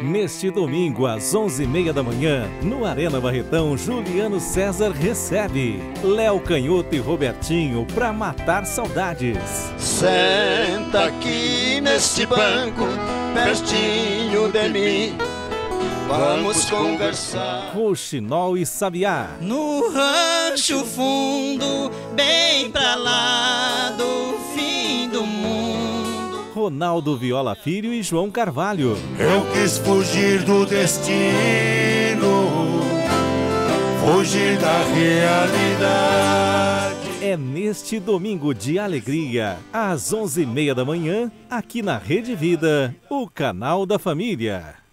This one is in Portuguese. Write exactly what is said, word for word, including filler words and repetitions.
Neste domingo, às onze e meia da manhã, no Arena Barretão, Juliano César recebe Léo Canhoto e Robertinho pra matar saudades. Senta aqui neste banco, pertinho de mim, vamos conversar. Rouxinol e Sabiá. No rancho fundo, bem pra lá do fim do mundo. Ronaldo Viola Filho e João Carvalho. Eu quis fugir do destino, fugir da realidade. É neste domingo de alegria, às onze e meia da manhã, aqui na Rede Vida, o canal da família.